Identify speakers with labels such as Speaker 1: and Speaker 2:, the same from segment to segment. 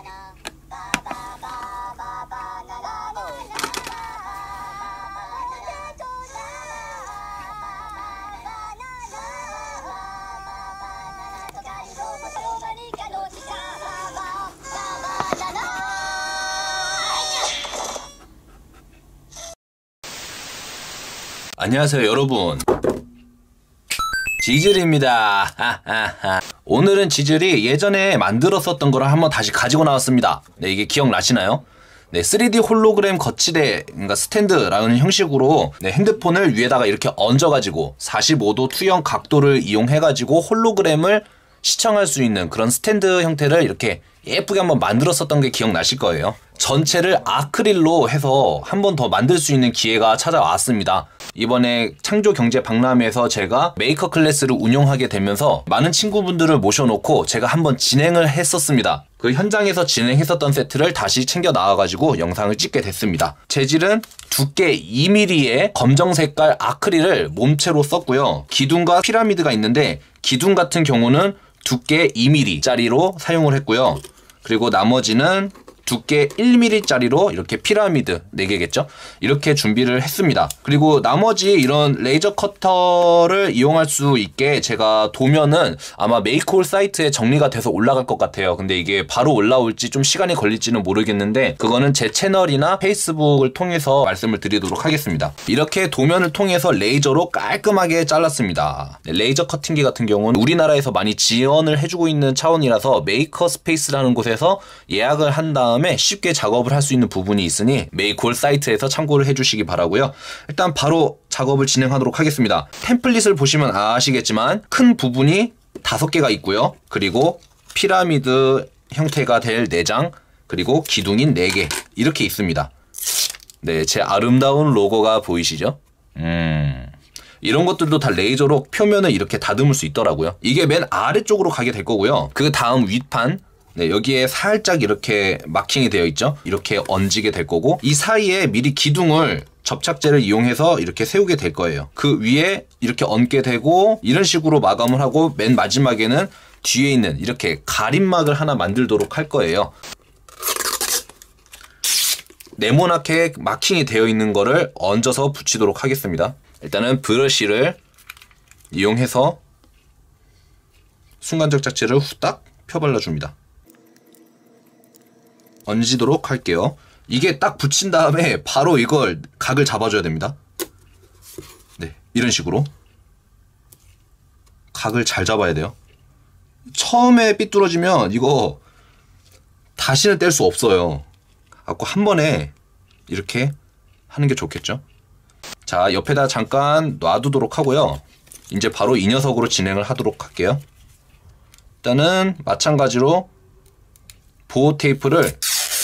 Speaker 1: 안녕하세요 여러분, 지즐입니다. 오늘은 지즐이 예전에 만들었었던 거를 한번 다시 가지고 나왔습니다. 네, 이게 기억나시나요? 네, 3D 홀로그램 거치대, 그러니까 스탠드라는 형식으로 네, 핸드폰을 위에다가 이렇게 얹어가지고 45도 투영 각도를 이용해가지고 홀로그램을 시청할 수 있는 그런 스탠드 형태를 이렇게 예쁘게 한번 만들었었던 게 기억나실 거예요. 전체를 아크릴로 해서 한 번 더 만들 수 있는 기회가 찾아왔습니다. 이번에 창조경제박람회에서 제가 메이커 클래스를 운영하게 되면서 많은 친구분들을 모셔놓고 제가 한번 진행을 했었습니다. 그 현장에서 진행했었던 세트를 다시 챙겨 나와가지고 영상을 찍게 됐습니다. 재질은 두께 2mm의 검정 색깔 아크릴을 몸체로 썼고요. 기둥과 피라미드가 있는데 기둥 같은 경우는 두께 2mm짜리로 사용을 했고요. 그리고 나머지는 두께 1mm짜리로 이렇게 피라미드 4개겠죠? 이렇게 준비를 했습니다. 그리고 나머지 이런 레이저 커터를 이용할 수 있게 제가 도면은 아마 메이크홀 사이트에 정리가 돼서 올라갈 것 같아요. 근데 이게 바로 올라올지 좀 시간이 걸릴지는 모르겠는데 그거는 제 채널이나 페이스북을 통해서 말씀을 드리도록 하겠습니다. 이렇게 도면을 통해서 레이저로 깔끔하게 잘랐습니다. 레이저 커팅기 같은 경우는 우리나라에서 많이 지원을 해주고 있는 차원이라서 메이커 스페이스라는 곳에서 예약을 한 다음에 쉽게 작업을 할 수 있는 부분이 있으니 메이크홀 사이트에서 참고를 해주시기 바라고요. 일단 바로 작업을 진행하도록 하겠습니다. 템플릿을 보시면 아시겠지만 큰 부분이 5개가 있고요. 그리고 피라미드 형태가 될 4장, 그리고 기둥인 4개 이렇게 있습니다. 네, 제 아름다운 로고가 보이시죠? 이런 것들도 다 레이저로 표면을 이렇게 다듬을 수 있더라고요. 이게 맨 아래쪽으로 가게 될 거고요. 그 다음 윗판, 네, 여기에 살짝 이렇게 마킹이 되어 있죠? 이렇게 얹게 될 거고, 이 사이에 미리 기둥을 접착제를 이용해서 이렇게 세우게 될 거예요. 그 위에 이렇게 얹게 되고, 이런 식으로 마감을 하고, 맨 마지막에는 뒤에 있는 이렇게 가림막을 하나 만들도록 할 거예요. 네모나게 마킹이 되어 있는 거를 얹어서 붙이도록 하겠습니다. 일단은 브러쉬를 이용해서 순간적 착지를 후딱 펴발라줍니다. 얹도록 할게요. 이게 딱 붙인 다음에 바로 이걸 각을 잡아줘야 됩니다. 네, 이런 식으로 각을 잘 잡아야 돼요. 처음에 삐뚤어지면 이거 다시는 뗄 수 없어요. 갖고 한 번에 이렇게 하는 게 좋겠죠. 자, 옆에다 잠깐 놔두도록 하고요. 이제 바로 이 녀석으로 진행을 하도록 할게요. 일단은 마찬가지로 보호 테이프를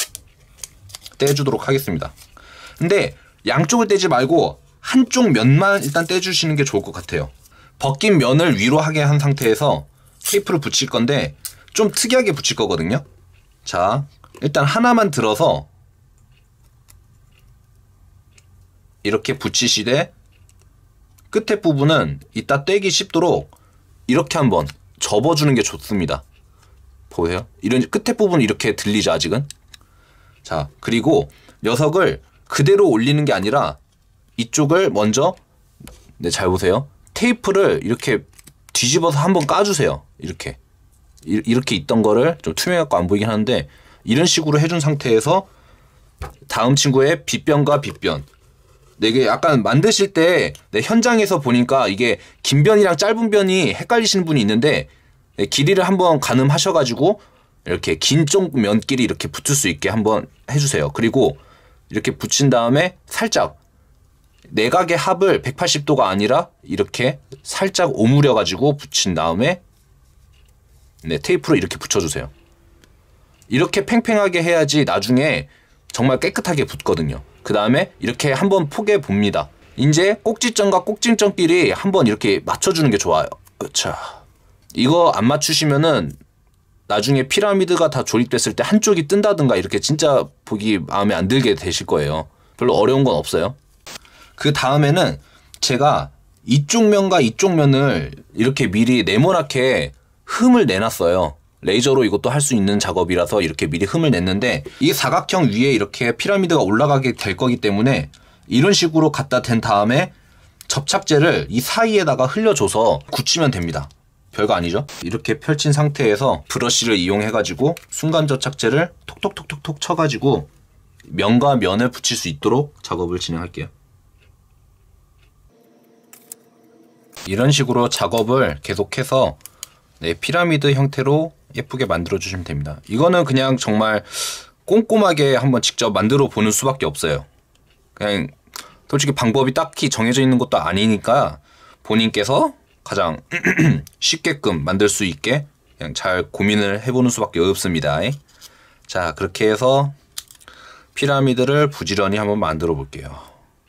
Speaker 1: 떼주도록 하겠습니다. 근데 양쪽을 떼지 말고 한쪽 면만 일단 떼주시는 게 좋을 것 같아요. 벗긴 면을 위로 하게 한 상태에서 테이프를 붙일 건데 좀 특이하게 붙일 거거든요. 자, 일단 하나만 들어서 이렇게 붙이시되 끝에 부분은 이따 떼기 쉽도록 이렇게 한번 접어주는 게 좋습니다. 보여요? 이런 끝에 부분 이렇게 들리죠, 아직은? 자, 그리고 녀석을 그대로 올리는 게 아니라 이쪽을 먼저, 네, 잘 보세요. 테이프를 이렇게 뒤집어서 한번 까주세요. 이렇게 있던 거를 좀 투명해갖고 안 보이긴 하는데 이런 식으로 해준 상태에서 다음 친구의 빗변과 빗변, 네, 이게 약간 만드실 때 네, 현장에서 보니까 이게 긴 변이랑 짧은 변이 헷갈리시는 분이 있는데 네, 길이를 한번 가늠하셔가지고 이렇게 긴 쪽 면끼리 이렇게 붙을 수 있게 한번 해주세요. 그리고 이렇게 붙인 다음에 살짝 내각의 합을 180도가 아니라 이렇게 살짝 오므려가지고 붙인 다음에 네, 테이프로 이렇게 붙여주세요. 이렇게 팽팽하게 해야지 나중에 정말 깨끗하게 붙거든요. 그 다음에 이렇게 한번 포개 봅니다. 이제 꼭지점과 꼭지점끼리 한번 이렇게 맞춰주는 게 좋아요. 자, 이거 안 맞추시면은 나중에 피라미드가 다 조립됐을 때 한쪽이 뜬다든가 이렇게 진짜 보기 마음에 안 들게 되실 거예요. 별로 어려운 건 없어요. 그 다음에는 제가 이쪽 면과 이쪽 면을 이렇게 미리 네모나게 흠을 내놨어요. 레이저로 이것도 할 수 있는 작업이라서 이렇게 미리 흠을 냈는데, 이 사각형 위에 이렇게 피라미드가 올라가게 될 거기 때문에 이런 식으로 갖다 댄 다음에 접착제를 이 사이에다가 흘려줘서 굳히면 됩니다. 별거 아니죠? 이렇게 펼친 상태에서 브러쉬를 이용해가지고 순간 접착제를 톡톡톡톡톡 쳐가지고 면과 면을 붙일 수 있도록 작업을 진행할게요. 이런 식으로 작업을 계속해서 피라미드 형태로 예쁘게 만들어 주시면 됩니다. 이거는 그냥 정말 꼼꼼하게 한번 직접 만들어 보는 수밖에 없어요. 그냥 솔직히 방법이 딱히 정해져 있는 것도 아니니까 본인께서 가장 쉽게끔 만들 수 있게 그냥 잘 고민을 해보는 수밖에 없습니다. 자, 그렇게 해서 피라미드를 부지런히 한번 만들어 볼게요.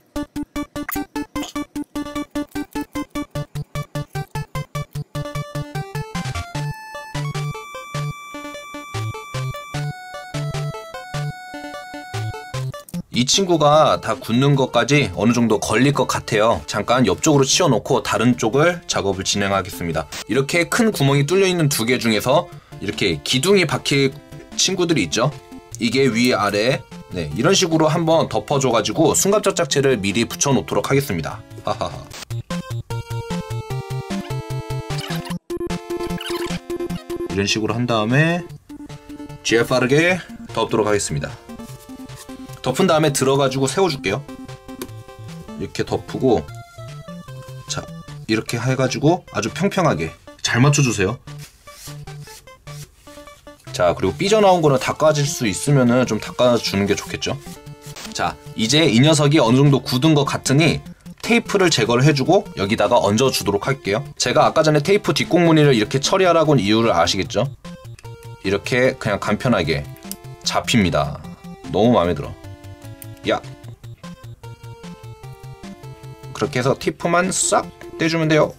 Speaker 1: 이 친구가 다 굳는 것까지 어느 정도 걸릴 것 같아요. 잠깐 옆쪽으로 치워놓고 다른 쪽을 작업을 진행하겠습니다. 이렇게 큰 구멍이 뚫려 있는 두 개 중에서 이렇게 기둥이 박힐 친구들이 있죠. 이게 위아래 이런 식으로 한번 덮어줘가지고 순간접착제를 미리 붙여놓도록 하겠습니다. 하하하. 이런 식으로 한 다음에 GFR하게 덮도록 하겠습니다. 덮은 다음에 들어가지고 세워줄게요. 이렇게 덮고, 자, 이렇게 해가지고 아주 평평하게 잘 맞춰주세요. 자, 그리고 삐져나온 거는 닦아질 수 있으면은 좀 닦아주는 게 좋겠죠. 자, 이제 이 녀석이 어느 정도 굳은 것 같으니 테이프를 제거를 해주고 여기다가 얹어주도록 할게요. 제가 아까 전에 테이프 뒷공무늬를 이렇게 처리하라고 한 이유를 아시겠죠? 이렇게 그냥 간편하게 잡힙니다. 너무 마음에 들어. 야, 그렇게 해서 티프만 싹 떼주면 돼요.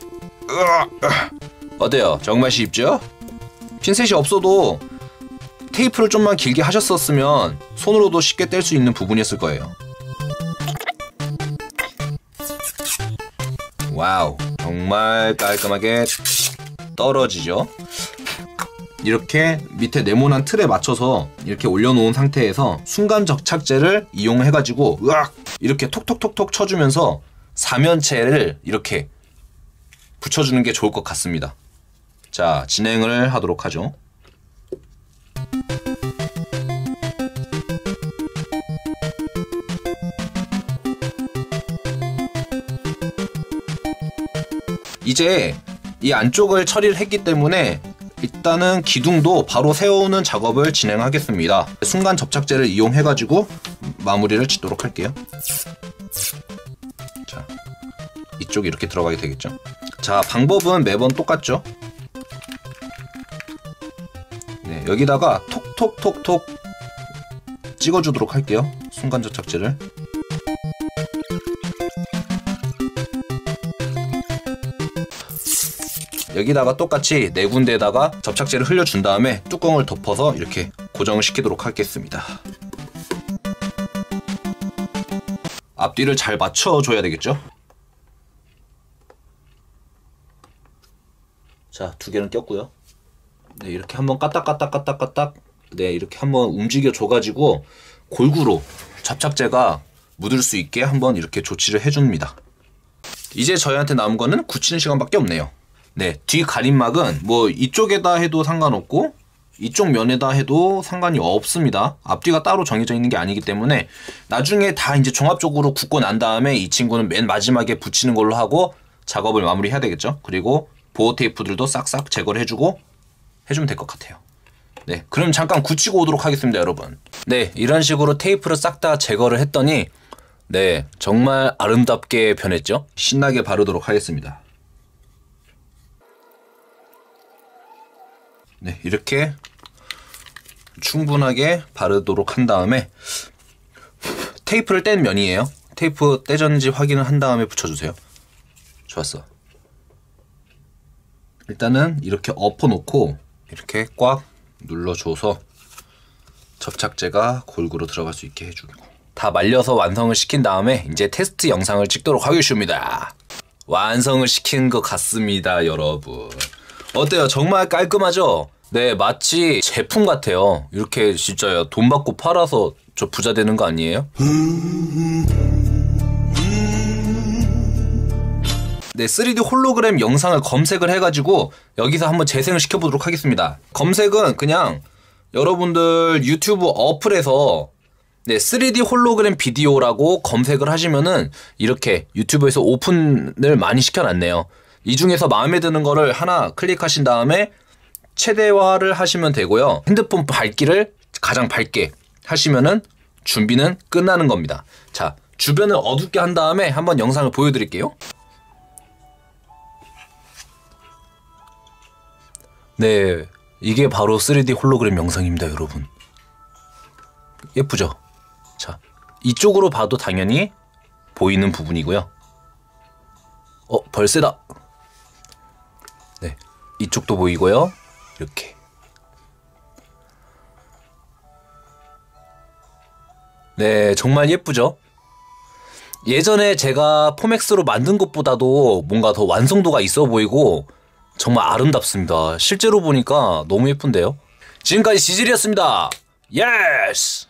Speaker 1: 어때요? 정말 쉽죠? 핀셋이 없어도 테이프를 좀만 길게 하셨었으면 손으로도 쉽게 뗄 수 있는 부분이었을 거예요. 와우, 정말 깔끔하게 떨어지죠? 이렇게 밑에 네모난 틀에 맞춰서 이렇게 올려놓은 상태에서 순간 접착제를 이용해가지고 으악! 이렇게 톡톡톡톡 쳐주면서 사면체를 이렇게 붙여주는 게 좋을 것 같습니다. 자, 진행을 하도록 하죠. 이제 이 안쪽을 처리를 했기 때문에 일단은 기둥도 바로 세우는 작업을 진행하겠습니다. 순간 접착제를 이용해가지고 마무리를 짓도록 할게요. 자, 이쪽이 이렇게 들어가게 되겠죠. 자, 방법은 매번 똑같죠. 네, 여기다가 톡톡톡톡 찍어주도록 할게요. 순간 접착제를. 여기다가 똑같이 네 군데에다가 접착제를 흘려준 다음에 뚜껑을 덮어서 이렇게 고정을 시키도록 하겠습니다. 앞뒤를 잘 맞춰줘야 되겠죠? 자, 두 개는 꼈고요. 네, 이렇게 한번 까딱까딱까딱까딱 네, 이렇게 한번 움직여줘가지고 골고루 접착제가 묻을 수 있게 한번 이렇게 조치를 해줍니다. 이제 저희한테 남은 거는 굳히는 시간밖에 없네요. 네, 뒤 가림막은 뭐 이쪽에다 해도 상관없고 이쪽 면에다 해도 상관이 없습니다. 앞뒤가 따로 정해져 있는 게 아니기 때문에 나중에 다 이제 종합적으로 굳고 난 다음에 이 친구는 맨 마지막에 붙이는 걸로 하고 작업을 마무리해야 되겠죠. 그리고 보호 테이프들도 싹싹 제거를 해주고 해주면 될 것 같아요. 네, 그럼 잠깐 굳히고 오도록 하겠습니다, 여러분. 네, 이런 식으로 테이프를 싹 다 제거를 했더니 네, 정말 아름답게 변했죠. 신나게 바르도록 하겠습니다. 네, 이렇게 충분하게 바르도록 한 다음에 테이프를 뗀 면이에요. 테이프 떼졌는지 확인을 한 다음에 붙여주세요. 좋았어. 일단은 이렇게 엎어놓고 이렇게 꽉 눌러줘서 접착제가 골고루 들어갈 수 있게 해주고 다 말려서 완성을 시킨 다음에 이제 테스트 영상을 찍도록 하겠습니다. 완성을 시킨 것 같습니다, 여러분. 어때요? 정말 깔끔하죠? 네, 마치 제품 같아요. 이렇게 진짜 돈 받고 팔아서 저 부자 되는 거 아니에요? 네, 3D 홀로그램 영상을 검색을 해가지고 여기서 한번 재생을 시켜보도록 하겠습니다. 검색은 그냥 여러분들 유튜브 어플에서 네, 3D 홀로그램 비디오라고 검색을 하시면은 이렇게 유튜브에서 오픈을 많이 시켜놨네요. 이 중에서 마음에 드는 거를 하나 클릭하신 다음에 최대화를 하시면 되고요. 핸드폰 밝기를 가장 밝게 하시면은 준비는 끝나는 겁니다. 자, 주변을 어둡게 한 다음에 한번 영상을 보여드릴게요. 네, 이게 바로 3D 홀로그램 영상입니다, 여러분. 예쁘죠? 자, 이쪽으로 봐도 당연히 보이는 부분이고요. 벌새다. 네, 이쪽도 보이고요. 이렇게. 네, 정말 예쁘죠? 예전에 제가 포맥스로 만든 것보다도 뭔가 더 완성도가 있어 보이고 정말 아름답습니다. 실제로 보니까 너무 예쁜데요? 지금까지 지질이었습니다. 예스!